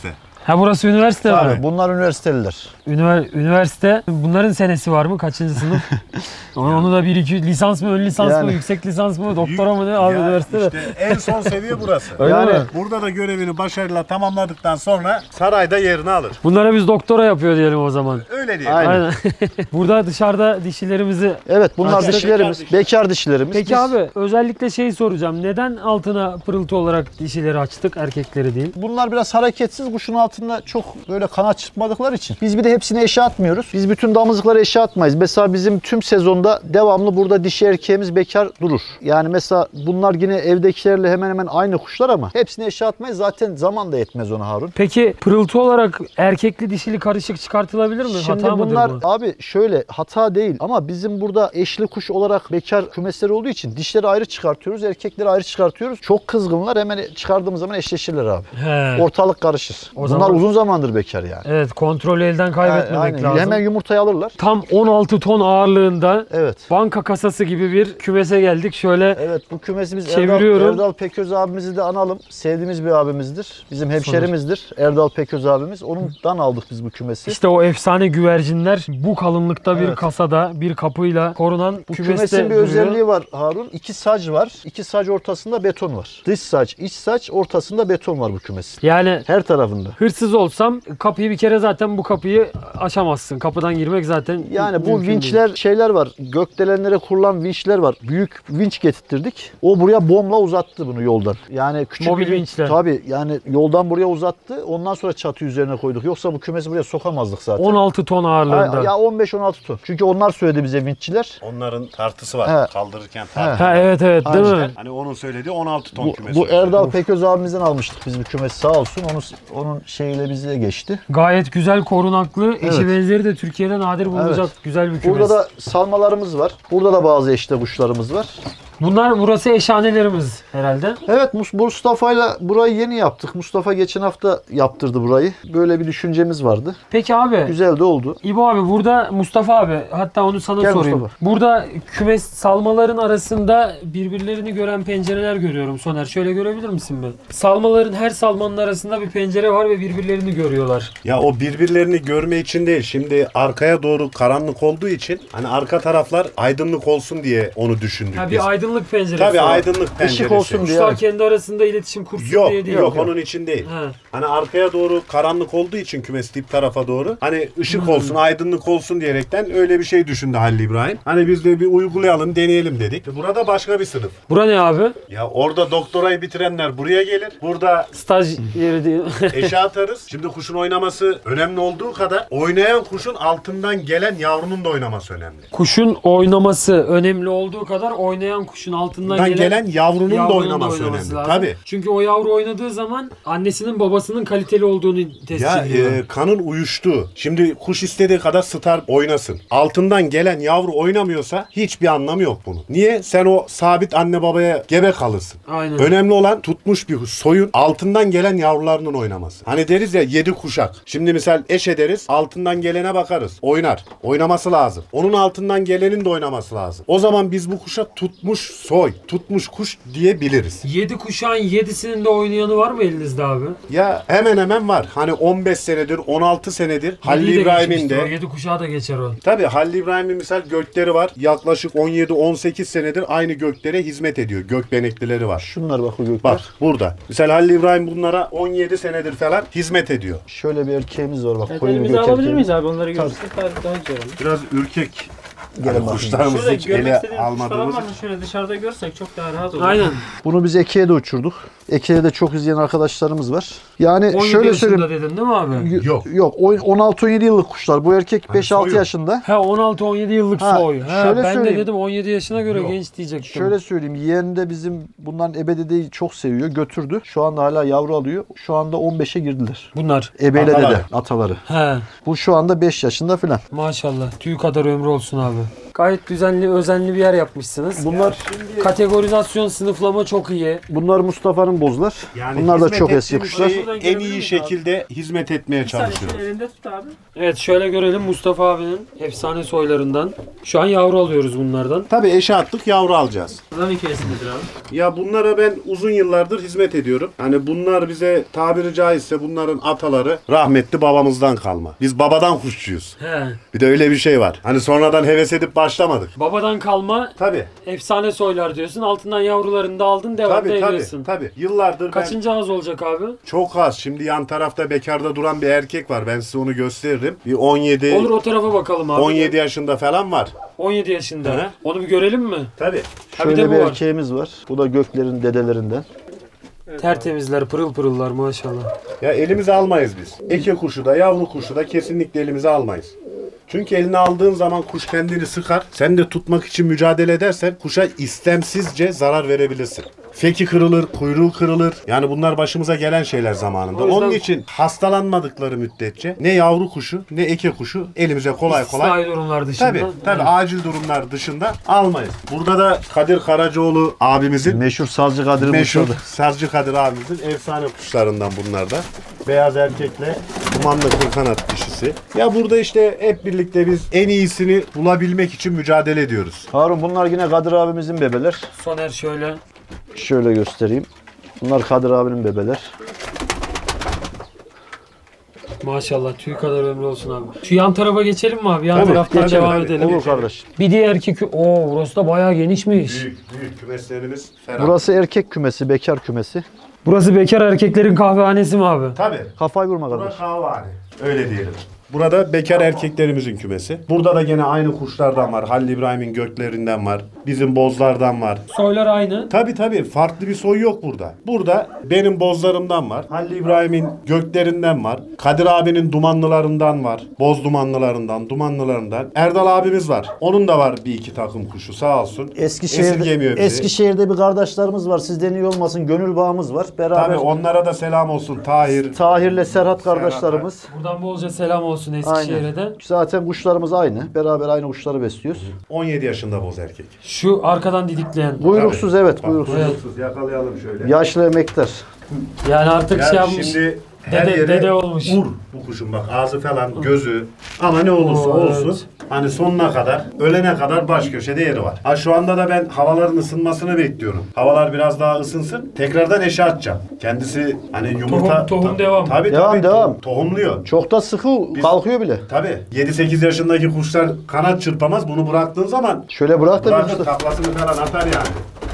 Ha burası üniversite mi? Tabii bunlar üniversiteliler. Ünivers üniversite. Bunların senesi var mı? Kaçıncı sınıf? onu, onu da bir iki lisans mı, ön lisans Yani. mı, yüksek lisans mı, doktora mı ne abi Ya üniversitede? işte en son seviye burası. Öyle Yani mi? Burada da görevini başarıyla tamamladıktan sonra sarayda yerini alır. Bunlara biz doktora yapıyor diyelim o zaman. Öyle diyelim. Aynen. Aynen. Burada dışarıda dişilerimizi... Evet bunlar Açtık. dişilerimiz. Bekar Bekar dişilerimiz. Peki Biz- abi özellikle şeyi soracağım. Neden altına pırıltı olarak dişileri açtık, erkekleri değil? Bunlar biraz hareketsiz. Kuşun altında çok böyle kanat çırpmadıkları için. Biz bir de hepsini eşe atmıyoruz. Biz bütün damızlıkları eşe atmayız. Mesela bizim tüm sezonda devamlı burada dişi erkeğimiz bekar durur. Yani mesela bunlar yine evdekilerle hemen hemen aynı kuşlar ama hepsini eşe atmayız. Zaten zaman da yetmez ona Harun. Peki pırıltı olarak erkekli dişili karışık çıkartılabilir mi? Şimdi Hata bunlar mıdır bu? abi şöyle hata değil ama bizim burada eşli kuş olarak bekar kümesleri olduğu için dişleri ayrı çıkartıyoruz, erkekleri ayrı çıkartıyoruz. Çok kızgınlar, hemen çıkardığımız zaman eşleşirler abi. He. Ortalık karışır. O Bunlar zaman- uzun zamandır bekar yani. Evet, kontrolü elden kaybetmemek Aynen. lazım. Hemen yumurtayı alırlar. Tam on altı ton ağırlığında Evet. banka kasası gibi bir kümese geldik. Şöyle Evet bu kümesi biz Çeviriyorum. Erdal, Erdal Peköz abimizi de analım. Sevdiğimiz bir abimizdir. Bizim hemşerimizdir. Erdal Peköz abimiz. Ondan aldık biz bu kümesi. işte o efsane güvercinler bu kalınlıkta bir Evet. kasada bir kapıyla korunan Bu kümeste kümesin bir duruyor. özelliği var Harun. İki sac var. İki sac ortasında beton var. Dış saç, iç saç ortasında beton var bu kümesin. Yani Her tarafında. hırsız olsam kapıyı bir kere zaten bu kapıyı aşamazsın. Kapıdan girmek zaten Yani bu mümkün vinçler şeyler var. Gökdelenlere kurulan vinçler var. Büyük vinç getirttirdik. O buraya bomla uzattı bunu yoldan. Yani küçük Mobil bir vinçler. Tabii yani yoldan buraya uzattı. Ondan sonra çatı üzerine koyduk. Yoksa bu kümesi buraya sokamazdık zaten. on altı ton ağırlığında. Ha, ya on beş on altı ton. Çünkü onlar söyledi bize vinççiler. Onların tartısı var. He. Kaldırırken tartı. Ha evet evet değil Aynen. mi? Hani onun söylediği on altı ton Bu, kümesi. bu Erdal Peköz abimizden almıştık biz bu kümesi sağ olsun. Onun, onun şeyiyle bize geçti. Gayet güzel korunaklı. Eşi Evet. benzeri de Türkiye'de nadir bulunacak güzel bir kümes. Burada da salmalarımız var. Burada da bazı eşte kuşlarımız var. Bunlar burası eşhanelerimiz herhalde. Evet Mus- Mustafa'yla burayı yeni yaptık. Mustafa geçen hafta yaptırdı burayı. Böyle bir düşüncemiz vardı. Peki abi. Güzel de oldu. İbo abi burada Mustafa abi hatta onu sana Gel sorayım. Mustafa. Burada kümes salmaların arasında birbirlerini gören pencereler görüyorum Soner. Şöyle görebilir misin bir? Salmaların her salmanın arasında bir pencere var ve birbirlerini görüyorlar. Ya o birbirlerini görme için değil. Şimdi arkaya doğru karanlık olduğu için hani arka taraflar aydınlık olsun diye onu düşündük Ha biz. bir aydınlık penceresi. Tabii var. aydınlık penceresi. Işık olsun diye. Kuşlar kendi arasında iletişim kursun Yok diye değil. yok onun için değil. He. Hani arkaya doğru karanlık olduğu için kümes dip tarafa doğru. Hani ışık olsun, aydınlık olsun diyerekten öyle bir şey düşündü Halil İbrahim. Hani biz de bir uygulayalım, deneyelim dedik. Burada başka bir sınıf. Bura ne abi? Ya orada doktorayı bitirenler buraya gelir. Burada Staj yeri değil. eşe atarız. Şimdi kuşun oynaması önemli olduğu kadar oynayan kuşun altından gelen yavrunun da oynaması önemli. Kuşun oynaması önemli olduğu kadar oynayan kuşun altından Bundan gelen, gelen yavrunun da yavrunun oynaması, önemli. lazım. Tabii. Çünkü o yavru oynadığı zaman annesinin babasının kaliteli olduğunu test Ya ediyor. e, kanın uyuştuğu. Şimdi kuş istediği kadar star oynasın. Altından gelen yavru oynamıyorsa hiçbir anlamı yok bunun. Niye? Sen o sabit anne babaya gebe kalırsın. Aynen. Önemli olan tutmuş bir soyun altından gelen yavrularının oynaması. Hani deriz ya yedi kuşak. Şimdi misal eş ederiz altından gelene bakarız. Oynar. Oynaması lazım. Onun altından gelenin de oynaması lazım. O zaman biz bu kuşa tutmuş soy, tutmuş kuş diyebiliriz. yedi kuşağın yedisinin de oynayanı var mı elinizde abi? Ya hemen hemen var. Hani on beş senedir, on altı senedir Halil yedi de İbrahim'in geçmiştir o, de. yedi kuşağı da geçer o. Tabii Halil İbrahim'in misal gökleri var. Yaklaşık on yedi on sekiz senedir aynı göklere hizmet ediyor. Gökbeneklileri var. Şunlar bak o gökler. Bak burada. Misal Halil İbrahim bunlara on yedi senedir falan hizmet ediyor. Şöyle bir erkeğimiz var bak. Evet, koyu bir elimize gök alabilir erkeği. miyiz abi? Onları görürsek daha, daha güzel olur. Biraz ürkek Gelin hani bakayım. kuşlarımızı Şurada hiç görmek ele istediğiniz kuş falan almadığımız. var mı? Şöyle dışarıda görsek çok daha rahat olur. Aynen. Bunu biz Eke'ye de uçurduk. Eke'ye de çok izleyen arkadaşlarımız var. Yani on yedi şöyle yaşında söyleyeyim. dedin değil mi abi? Y- Yok. Yok. on altı on yedi yıllık kuşlar. Bu erkek Hani beş altı soyu. yaşında. Ha on altı on yedi yıllık Ha, soy. Ha, şöyle ben söyleyeyim. de dedim on yedi yaşına göre Yok. genç diyecektim. Şöyle söyleyeyim. Yeğen de bizim bundan ebededeyi çok seviyor. Götürdü. Şu anda hala yavru alıyor. Şu anda on beşe girdiler. Bunlar. Ebeyle Ataları. de ataları. He Bu şu anda beş yaşında filan. maşallah. Tüy kadar ömrü olsun abi. Gayet düzenli, özenli bir yer yapmışsınız. Bunlar Kategorizasyon, sınıflama çok iyi. bunlar Mustafa'nın bozlar. Yani Bunlar da hizmet çok eski ettiğimiz kuşlar. şeyi Şuradan en görebilir iyi miyiz şekilde hizmet etmeye Bir saniye çalışıyoruz. şunu elinde tut abi. Evet şöyle görelim Mustafa abinin efsane soylarından. Şu an yavru alıyoruz bunlardan. Tabii eşe attık, yavru alacağız. Buradan hikayesindedir abi. Ya bunlara ben uzun yıllardır hizmet ediyorum. Hani bunlar bize tabiri caizse bunların ataları rahmetli babamızdan kalma. Biz babadan kuşçuyuz. He. Bir de öyle bir şey var. Hani sonradan heves edip başlamadık. Babadan kalma Tabii. efsane soylar diyorsun. Altından yavrularını da aldın devam Tabii tabii. ediyorsun. Tabii. Yıllardır Kaçıncı ağız olacak abi? ben çok az. Şimdi yan tarafta bekarda duran bir erkek var. Ben size onu gösteririm. Bir on yedi Olur o tarafa bakalım abi. on yedi yaşında falan var. on yedi yaşında. Hı. Onu bir görelim mi? Tabii. Ha, bir Şöyle de bir bu var. erkeğimiz var. Bu da göklerin dedelerinden. Tertemizler, pırıl pırıllar maşallah. Ya elimize almayız biz. Eke kuşu da yavru kuşu da kesinlikle elimize almayız. Çünkü eline aldığın zaman kuş kendini sıkar. Sen de tutmak için mücadele edersen kuşa istemsizce zarar verebilirsin. Feki kırılır, kuyruğu kırılır. Yani bunlar başımıza gelen şeyler zamanında. O yüzden- Onun için hastalanmadıkları müddetçe ne yavru kuşu ne eke kuşu elimize kolay kolay. İstisnai durumlar dışında. Tabii tabii Evet. acil durumlar dışında almayız. Burada da Kadir Karacaoğlu abimizin Meşhur Sazcı Kadir'in meşhur kuşları. Sazcı Kadir abimizin efsane kuşlarından bunlar da. Beyaz erkekle dumanlı kırkanat dişisi. Ya burada işte hep birlikte biz en iyisini bulabilmek için mücadele ediyoruz. Harun bunlar yine Kadir abimizin bebeler. Soner şöyle. Şöyle göstereyim. Bunlar Kadir abinin bebeler. Maşallah tüy kadar ömrü olsun abi. Şu yan tarafa geçelim mi abi? Yan Tabii, taraftan tabii, devam tabii. edelim. Olur kardeş. Bir diğer ki Oo burası da bayağı genişmiş. Büyük büyük kümeslerimiz ferah. Burası erkek kümesi, bekar kümesi. Burası bekar erkeklerin kahvehanesi mi abi? Tabii. Kafayı vurma Burası kardeş. kahvehane. Öyle diyelim. Burada bekar erkeklerimizin kümesi. Burada da gene aynı kuşlardan var. Halil İbrahim'in göklerinden var. Bizim bozlardan var. Soylar aynı. Tabii tabii farklı bir soy yok burada. Burada benim bozlarımdan var. Halil İbrahim'in göklerinden var. Kadir abinin dumanlılarından var. Boz dumanlılarından, dumanlılarından. Erdal abimiz var. Onun da var bir iki takım kuşu sağ olsun. Eskişehir'de, Esirgemiyor bizi. Eskişehir'de bir kardeşlerimiz var. Sizden iyi olmasın. Gönül bağımız var. Beraber Tabii onlara da selam olsun Tahir. Tahir'le Serhat kardeşlerimiz. Buradan bolca selam olsun Eskişehir'e de. Zaten kuşlarımız aynı. Beraber aynı kuşları besliyoruz. on yedi yaşında boz erkek. Şu arkadan didikleyen. Kuyruksuz evet Bak, kuyruksuz. kuyruksuz. Yakalayalım şöyle. Yaşlı emektar. Yani artık şey Ya yapmış. şimdi her Dede- yere dede olmuş. vur bu kuşun bak ağzı falan gözü ama ne olursa Oo, olsun evet. hani sonuna kadar ölene kadar baş köşede yeri var. Ha şu anda da ben havaların ısınmasını bekliyorum. Havalar biraz daha ısınsın tekrardan eşe atacağım. Kendisi hani yumurta Tohum- tohum devam. Tabii Devam, tabii devam. to- tohumluyor. Çok da sıkı Biz- kalkıyor bile. Tabii yedi sekiz yaşındaki kuşlar kanat çırpamaz bunu bıraktığın zaman Şöyle bırak da bir bırakır usta. taklasını falan atar yani.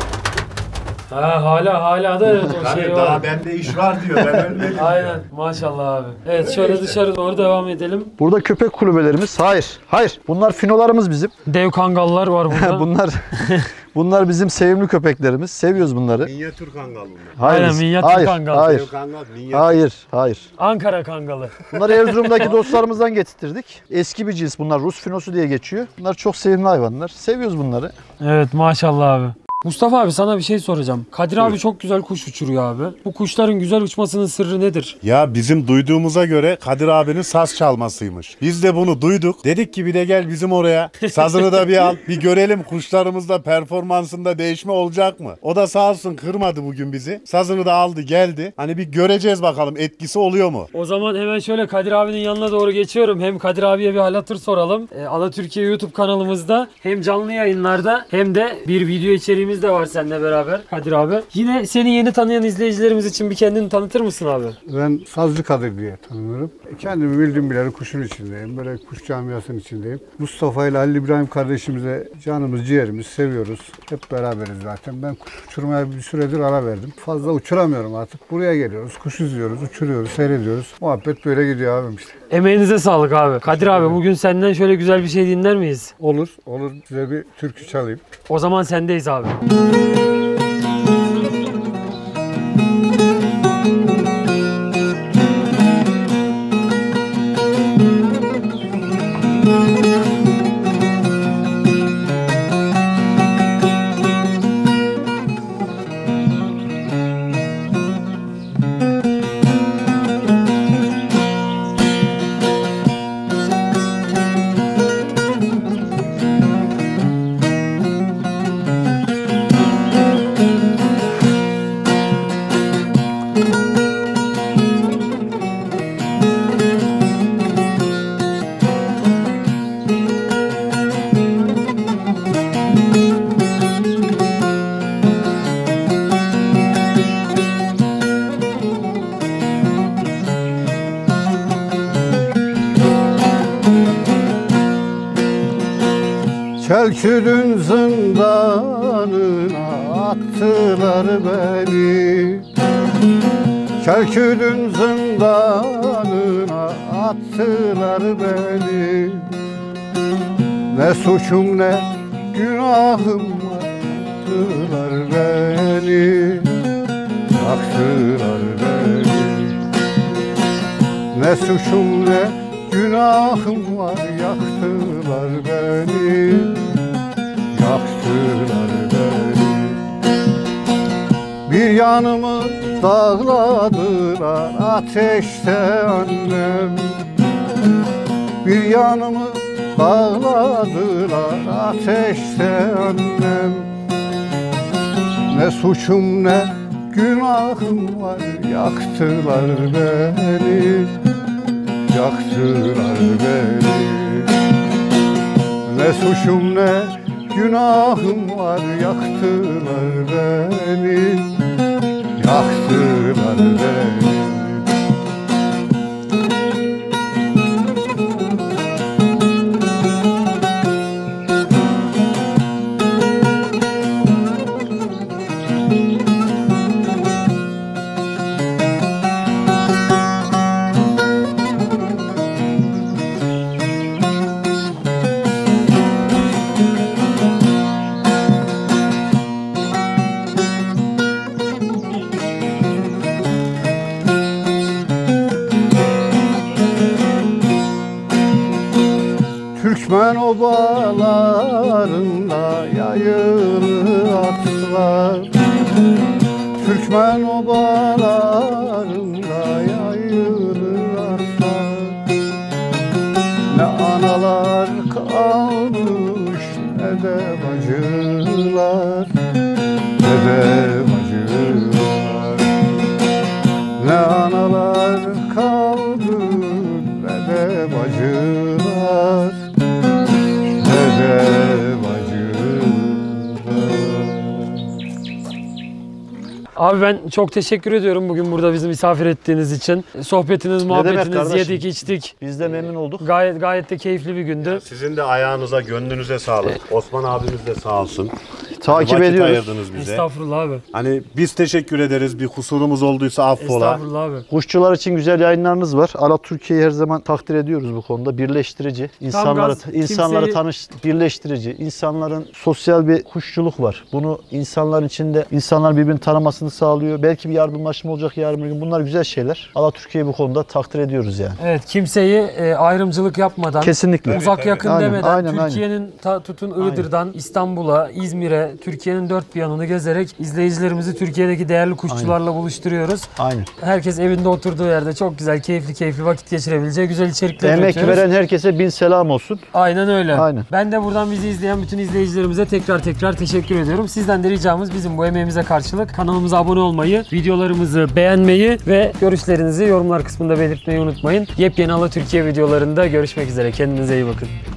Ha hala hala da evet o Tabii şey daha var. bende iş var diyor ben ölmedim Aynen diyor. maşallah abi. Evet şöyle dışarı doğru devam edelim. Burada köpek kulübelerimiz. Hayır. Hayır. Bunlar finolarımız bizim. Dev kangallar var burada. bunlar bunlar bizim sevimli köpeklerimiz. Seviyoruz bunları. Minyatür kangal bunlar. Hayır. Aynen, minyatür hayır, kangal. Hayır. Dev kangal minyatür. Hayır. Hayır. Ankara kangalı. Bunları Erzurum'daki dostlarımızdan getirttirdik. Eski bir cins bunlar. Rus finosu diye geçiyor. Bunlar çok sevimli hayvanlar. Seviyoruz bunları. Evet maşallah abi. Mustafa abi sana bir şey soracağım. Kadir abi çok güzel kuş uçuruyor abi. Bu kuşların güzel uçmasının sırrı nedir? Ya bizim duyduğumuza göre Kadir abinin saz çalmasıymış. Biz de bunu duyduk. Dedik ki bir de gel bizim oraya. Sazını da bir al. Bir görelim kuşlarımızda performansında değişme olacak mı? O da sağ olsun kırmadı bugün bizi. Sazını da aldı geldi. Hani bir göreceğiz bakalım etkisi oluyor mu? O zaman hemen şöyle Kadir abinin yanına doğru geçiyorum. Hem Kadir abiye bir hal hatır soralım. E, Ala Türkiye YouTube kanalımızda hem canlı yayınlarda hem de bir video içeriğimiz de var seninle beraber Kadir abi. Yine seni yeni tanıyan izleyicilerimiz için bir kendini tanıtır mısın abi? Ben Sazcı Kadir diye tanınırım. Kendimi bildiğim bileli kuşun içindeyim. Böyle kuş camiasının içindeyim. Mustafa ile Halil İbrahim kardeşimize canımız ciğerimiz seviyoruz. Hep beraberiz zaten. Ben kuş uçurmaya bir süredir ara verdim. Fazla uçuramıyorum artık. Buraya geliyoruz, kuş izliyoruz, uçuruyoruz, seyrediyoruz. Muhabbet böyle gidiyor abim işte. Emeğinize sağlık abi. Kadir abi bugün senden şöyle güzel bir şey dinler miyiz? Olur, olur. Size bir türkü çalayım. O zaman sendeyiz abi. Kelküdün zindanına attılar beni. Kelküdün zindanına attılar beni. Ne suçum ne günahım var, yaktılar beni, yaktılar beni. Ne suçum ne günahım var, yaktılar beni, yaktılar beni. Bir yanımı dağladılar ateşte annem. Bir yanımı dağladılar ateşte annem. Ne suçum ne günahım var, yaktılar beni, yaktılar beni. Ne suçum ne günahım var, yaktılar beni, yaktılar beni. Türkmen obalarında yayılı atlar. Türkmen obalarında yayılı atlar. Ne analar kalmış ne de bacılar, ne de bacılar. Ne analar kaldı ne de bacılar, ne de bacılar. Abi ben çok teşekkür ediyorum bugün burada bizi misafir ettiğiniz için. Sohbetiniz, muhabbetiniz, kardeşim? yedik, içtik. Biz de memnun olduk. Gayet gayet de keyifli bir gündü. Sizin de ayağınıza, gönlünüze sağlık. Osman abimiz de sağ olsun. Takip Vakit ediyoruz. ayırdınız bize. Estağfurullah abi. Hani biz teşekkür ederiz. Bir kusurumuz olduysa affola. Estağfurullah abi. Kuşçular için güzel yayınlarınız var. Ala Türkiye'yi her zaman takdir ediyoruz bu konuda. Birleştirici, insanları gaz, insanları kimseyi- tanış birleştirici. İnsanların sosyal bir kuşçuluk var. Bunu insanların içinde insanlar birbirini tanımasını sağlıyor. Belki bir yardımlaşma olacak yarın bir gün. Bunlar güzel şeyler. Ala Türkiye'yi bu konuda takdir ediyoruz yani. Evet, kimseyi e, ayrımcılık yapmadan, Kesinlikle. uzak yakın Aynen, demeden, aynen, Türkiye'nin ta, tutun Iğdır'dan İstanbul'a, İzmir'e, Türkiye'nin dört bir yanını gezerek izleyicilerimizi Türkiye'deki değerli kuşçularla buluşturuyoruz. Aynen. Herkes evinde oturduğu yerde çok güzel, keyifli keyifli vakit geçirebileceği güzel içerikler Emek üretiyoruz. veren herkese bin selam olsun. Aynen öyle. Aynen. Ben de buradan bizi izleyen bütün izleyicilerimize tekrar tekrar teşekkür ediyorum. Sizden de ricamız bizim bu emeğimize karşılık kanalımıza abone olmayı, videolarımızı beğenmeyi ve görüşlerinizi yorumlar kısmında belirtmeyi unutmayın. Yepyeni Ala Türkiye videolarında görüşmek üzere. Kendinize iyi bakın.